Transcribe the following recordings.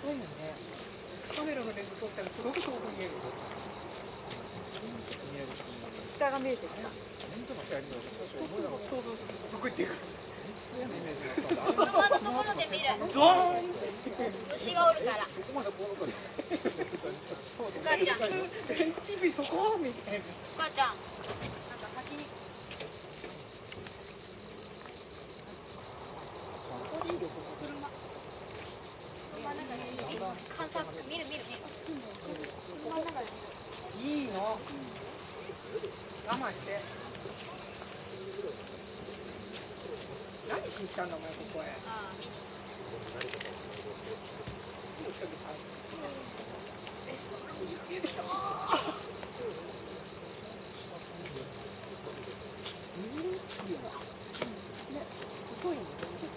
ごいよね。カメラのレンズ撮ったらすごく遠く見える。下が見えてきた。そこ行ってる。 車のところで見る。 ドーン。 牛がおるから。お母ちゃん。 そこを見て。 お母ちゃん。なんか先に。ここでいいよ、ここ。車。車の中で観察、見る。車の中で見る。 いいの。我慢して。何しに来たんだお前ここへ。 ああ、見て。 見えてきた。細いんだよ。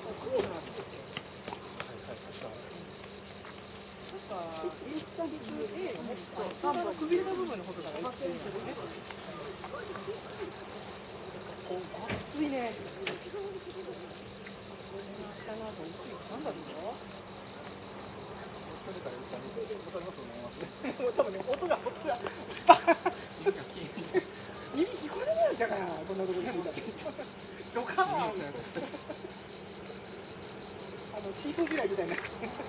看板くびれた部分のことが言ってるんだよね。暑いね。下の後暑い。なんだろう。多分ね、音が。耳聞こえないんじゃないこんなところにいたって。ドカーン。シート嫌いみたいな。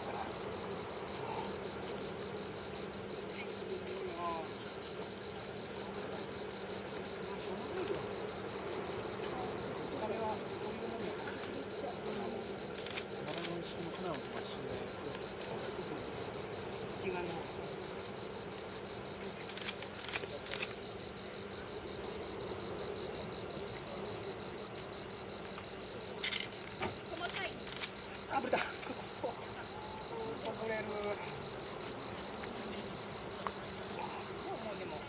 あぶれた。くっそ。これる。でも。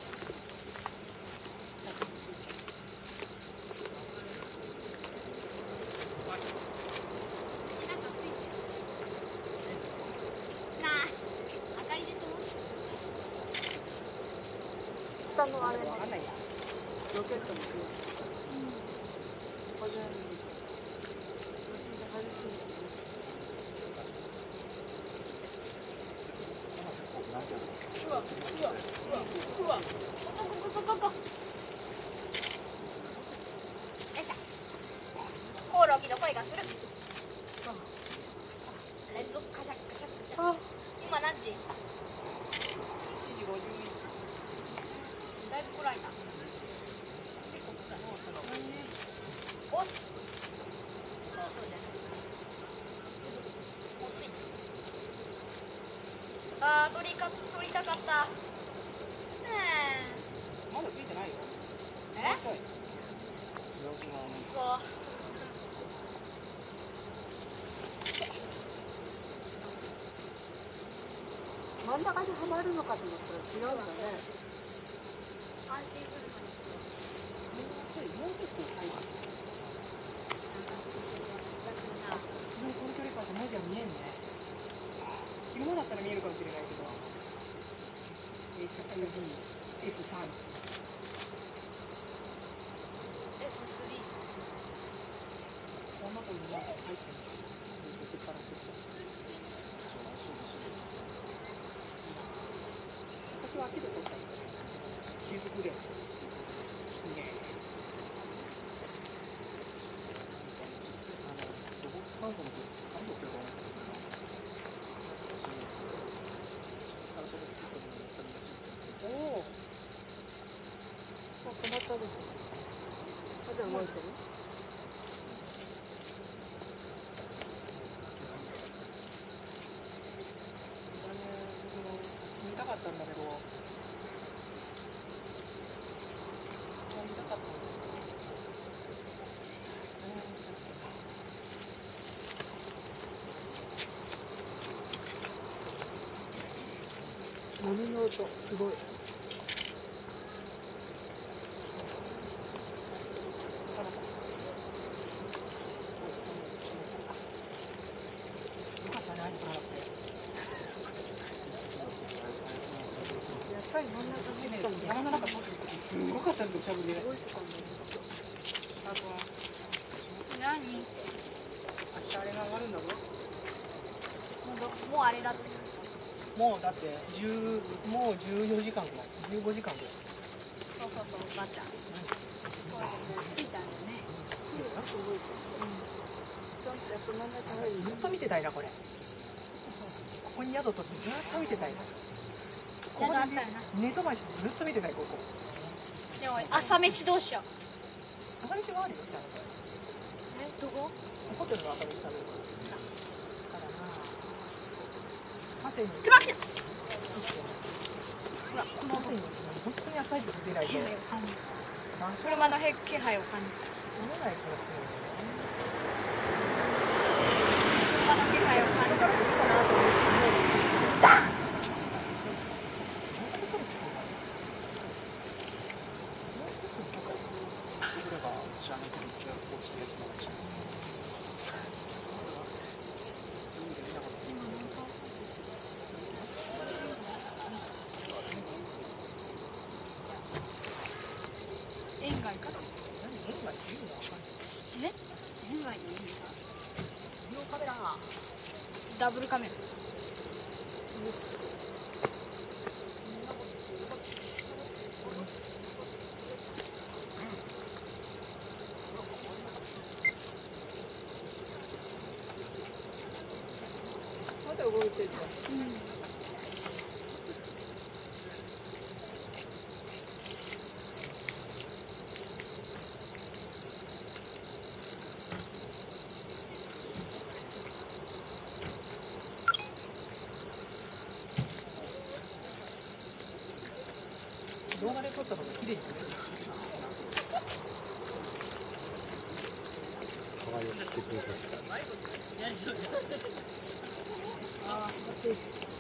なあ、明かりでと。 下のあれわかんないや。ロケットも来る。これ。 うわ、ここ。コオロギの声がする。連続カシャカシャ。今何時？ 1時51分。 だいぶ暗いな。おし。そうじゃない。あー、撮りたかった。 まだついてないよ。 そう。 真ん中にはまるのかと思ったら違うんだね。 安心するのに。 もうちょっと入る。すごいこの距離からじゃ文字が見えんね。昼間だったら見えるかもしれないけど。HUV F3。こんなとこになんか入ってる。私はあっちで撮ったんだけど、雫で。いいね。おお。止まったです。まだ動いてる？見たかったんだけど。見たかった。波の音、すごい。山の中通ってる時すごかったんですよ、しゃぶりで。 何？ 明日あれが上がるんだろ？ もうあれだって。 もうだってもう14時間ぐらい、15時間ぐらい。 そうそうそう、おばあちゃん。これもう着いたんだね。 ずっと見てたいなこれ。ここに宿取ってずっと見てたいな。ここ宿あったよな。 寝泊まりしてずっと見てたいここ。 でも朝飯どうしよう。 朝飯があるよちゃんと。 どこ？ ホテルの朝飯食べるから。だからな。汗に。 熊来た。 ほらこの汗に本当に朝一出ないと。 気配を感じた。 何し車の気配を感じた。 飲めない気がするんだよね。 車の気配を感じた。園外かな。 園外っていうのは分かんない。 ね？園外にいるか。 ビデオカメラ。 ダブルカメラ。 まだ動いてるじゃん。動画で撮った方が綺麗に撮れる。 可愛いを切ってください。 ああ、暑い。